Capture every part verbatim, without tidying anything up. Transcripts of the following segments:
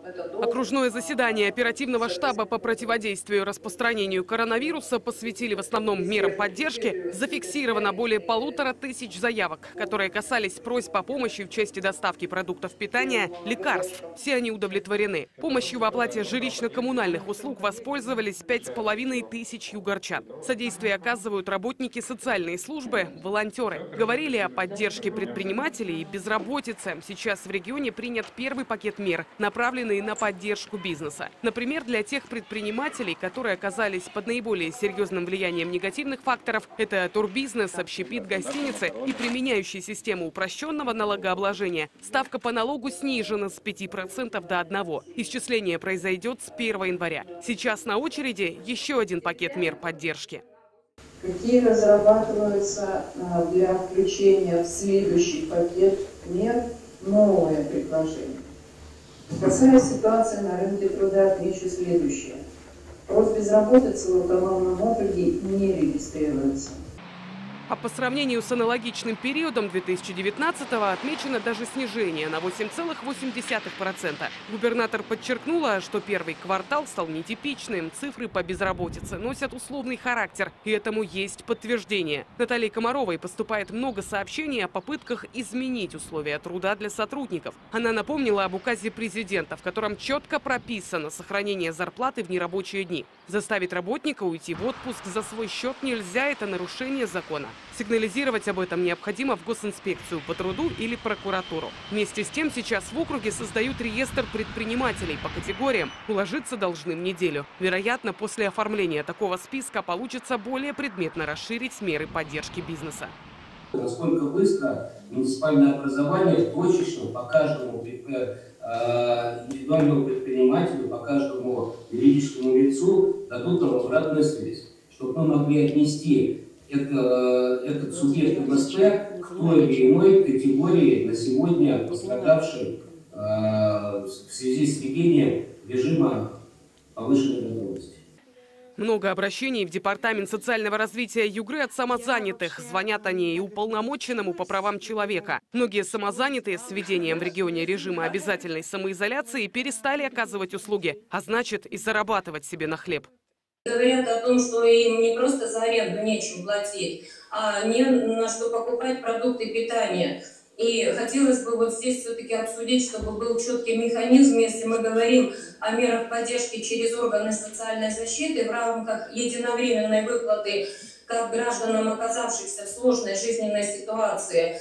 Окружное заседание оперативного штаба по противодействию распространению коронавируса посвятили в основном мерам поддержки. Зафиксировано более полутора тысяч заявок, которые касались просьб о помощи в части доставки продуктов питания, лекарств. Все они удовлетворены. Помощью в оплате жилищно-коммунальных услуг воспользовались пять с половиной тысяч югорчан. Содействие оказывают работники социальной службы, волонтеры. Говорили о поддержке предпринимателей и безработице. Сейчас в регионе принят первый пакет мер, направленный на поддержку бизнеса. Например, для тех предпринимателей, которые оказались под наиболее серьезным влиянием негативных факторов, это турбизнес, общепит, гостиницы и применяющие систему упрощенного налогообложения, ставка по налогу снижена с пяти процентов до одного. Исчисление произойдет с первого января. Сейчас на очереди еще один пакет мер поддержки. Какие разрабатываются для включения в следующий пакет мер новые предложения? Касаясь ситуации на рынке труда, отмечу следующее. Рост безработицы в автономном округе не регистрируется. А по сравнению с аналогичным периодом две тысячи девятнадцатого отмечено даже снижение на восемь целых восемь десятых процента. Губернатор подчеркнула, что первый квартал стал нетипичным. Цифры по безработице носят условный характер, и этому есть подтверждение. Наталье Комаровой поступает много сообщений о попытках изменить условия труда для сотрудников. Она напомнила об указе президента, в котором четко прописано сохранение зарплаты в нерабочие дни. Заставить работника уйти в отпуск за свой счет нельзя, это нарушение закона. Сигнализировать об этом необходимо в госинспекцию по труду или прокуратуру. Вместе с тем сейчас в округе создают реестр предпринимателей по категориям. Уложиться должны в неделю. Вероятно, после оформления такого списка получится более предметно расширить меры поддержки бизнеса. Насколько быстро муниципальное образование точечно по каждому индивидуальному предпринимателю, по каждому юридическому лицу дадут нам обратную связь, чтобы мы могли отнести это, этот субъект эм эс пэ к той или иной категории на сегодня пострадавшей э, в связи с введением режима повышенной готовности. Много обращений в Департамент социального развития Югры от самозанятых. Звонят они и уполномоченному по правам человека. Многие самозанятые с введением в регионе режима обязательной самоизоляции перестали оказывать услуги, а значит и зарабатывать себе на хлеб. Говорят о том, что им не просто за аренду нечем платить, а не на что покупать продукты питания. И хотелось бы вот здесь все-таки обсудить, чтобы был четкий механизм, если мы говорим о мерах поддержки через органы социальной защиты в рамках единовременной выплаты как гражданам, оказавшихся в сложной жизненной ситуации,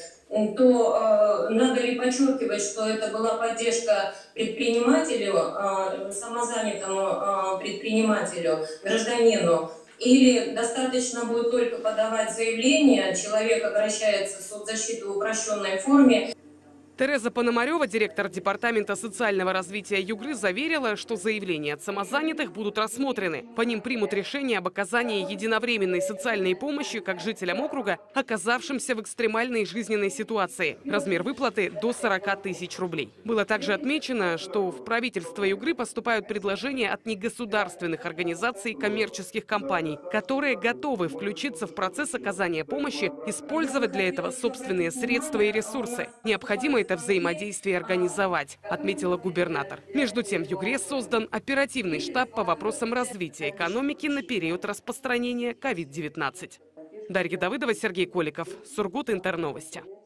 то э, надо ли подчеркивать, что это была поддержка предпринимателю, э, самозанятому э, предпринимателю, гражданину, или достаточно будет только подавать заявление, человек обращается в соцзащиту в упрощенной форме. Тереза Пономарева, директор Департамента социального развития Югры, заверила, что заявления от самозанятых будут рассмотрены. По ним примут решение об оказании единовременной социальной помощи как жителям округа, оказавшимся в экстремальной жизненной ситуации. Размер выплаты до сорока тысяч рублей. Было также отмечено, что в правительство Югры поступают предложения от негосударственных организаций и коммерческих компаний, которые готовы включиться в процесс оказания помощи, использовать для этого собственные средства и ресурсы. Необходимо это взаимодействие организовать, отметила губернатор. Между тем, в Югре создан оперативный штаб по вопросам развития экономики на период распространения ковид девятнадцать. Дарья Давыдова, Сергей Коликов, Сургут Интерновости.